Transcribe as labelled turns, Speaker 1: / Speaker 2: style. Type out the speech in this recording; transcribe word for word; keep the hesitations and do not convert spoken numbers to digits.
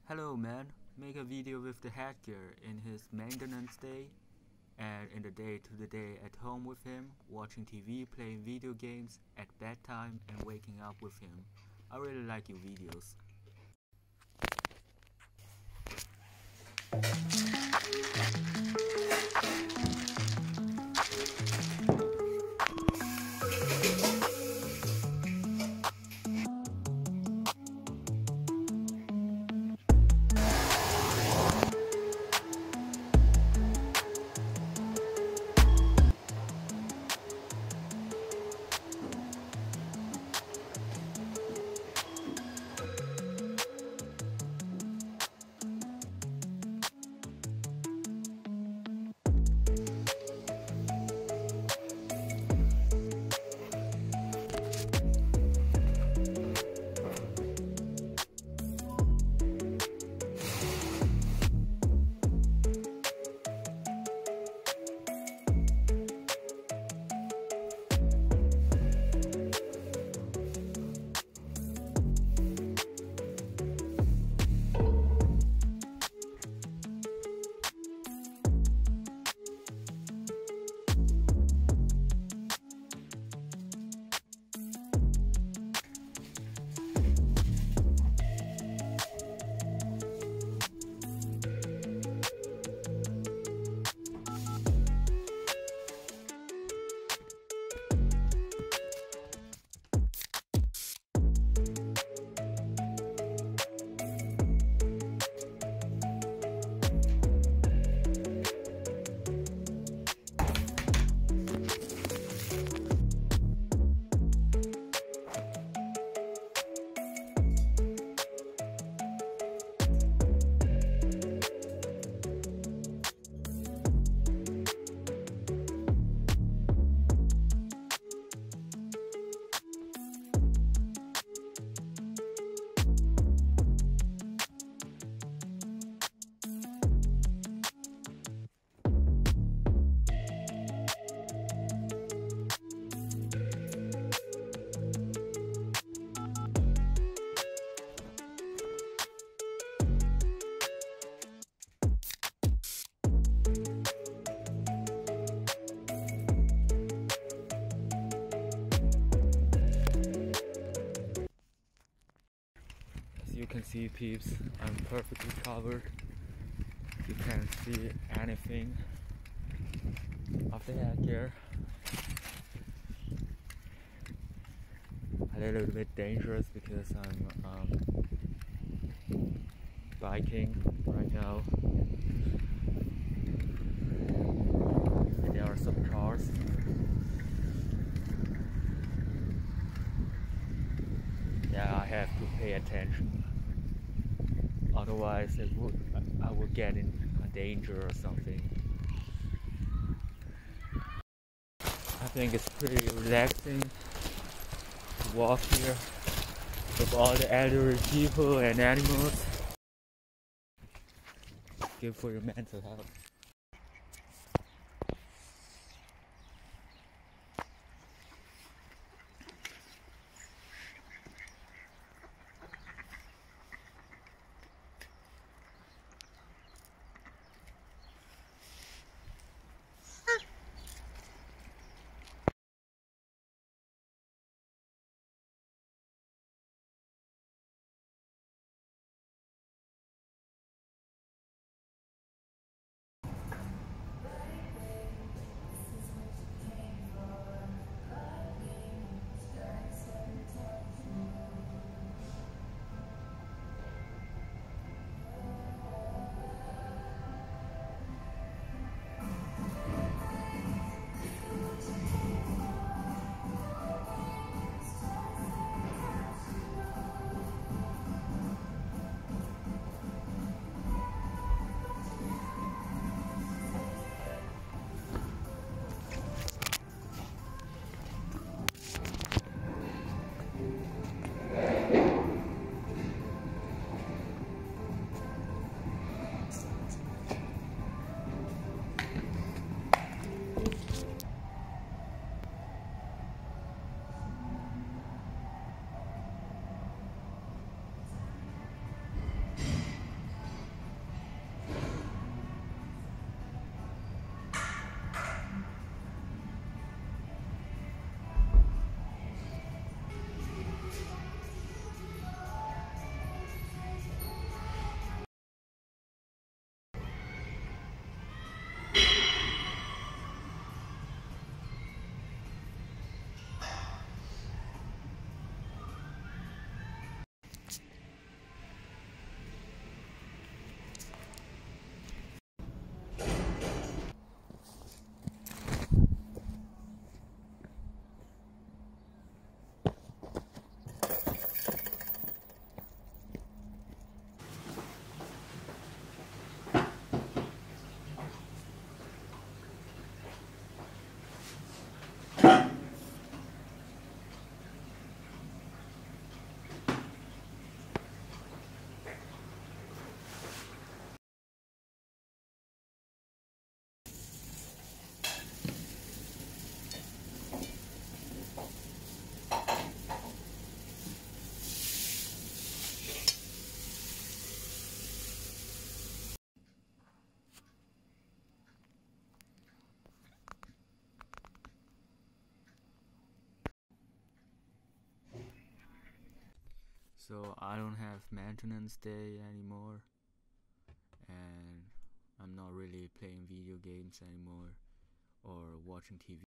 Speaker 1: Hello man, make a video with the headgear in his maintenance day and in the day to the day at home with him, watching T V, playing video games at bedtime and waking up with him. I really like your videos. You can see, peeps, I'm perfectly covered. You can't see anything of the headgear. A little bit dangerous because I'm um, biking right now. And there are some cars. Yeah, I have to pay attention. Otherwise, it would I would get in danger or something. I think it's pretty relaxing to walk here with all the elderly people and animals. Good for your mental health. So I don't have maintenance day anymore, and I'm not really playing video games anymore or watching T V.